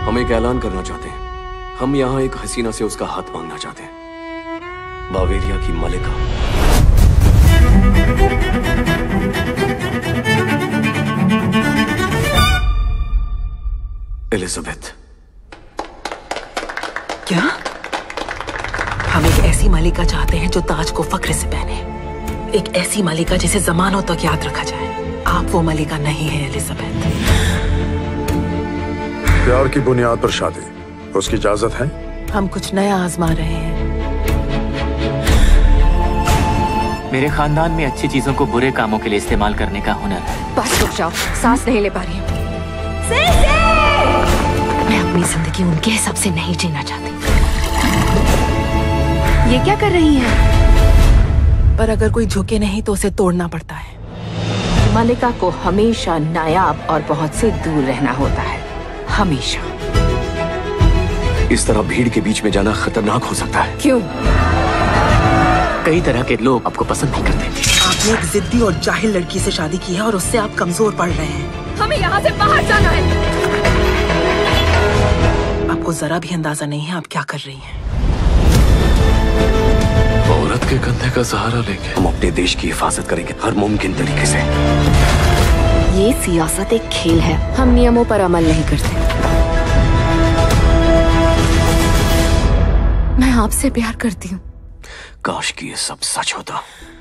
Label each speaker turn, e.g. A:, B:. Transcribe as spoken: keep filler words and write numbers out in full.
A: हम एक ऐलान करना चाहते हैं। हम यहाँ एक हसीना से उसका हाथ मांगना चाहते हैं। बावेरिया की मलिका। एलिजाबेथ।
B: क्या? हम एक ऐसी मालिका चाहते हैं जो ताज को फख्र से पहने, एक ऐसी मालिका जिसे जमानों तक याद रखा जाए। आप वो मालिका नहीं है एलिजाबेथ।
C: प्यार की बुनियाद पर शादी, उसकी इजाजत है?
B: हम कुछ नया आजमा रहे हैं।
D: मेरे खानदान में अच्छी चीजों को बुरे कामों के लिए इस्तेमाल करने का हुनर है।
E: बस रुक जाओ, सांस नहीं ले पा रही हूँ। मैं अपनी जिंदगी उनके हिसाब से नहीं जीना चाहती। ये क्या कर रही हैं?
B: पर अगर कोई झुके नहीं तो उसे तोड़ना पड़ता है।
E: मलिका को हमेशा नायाब और बहुत से दूर रहना होता है, हमेशा।
A: इस तरह भीड़ के बीच में जाना खतरनाक हो सकता है।
E: क्यों?
D: कई तरह के लोग आपको पसंद नहीं करते।
B: आपने एक जिद्दी और जाहिल लड़की से शादी की है और उससे आप कमजोर पड़ रहे हैं।
E: हमें यहाँ से बाहर जाना है।
B: आपको जरा भी अंदाजा नहीं है आप क्या कर रही हैं।
A: औरत के कंधे का सहारा लेके हम अपने देश की हिफाजत करेंगे हर मुमकिन तरीके से।
E: ये सियासत एक खेल है, हम नियमों पर अमल नहीं करते। मैं आपसे प्यार करती हूँ।
A: काश कि ये सब सच होता।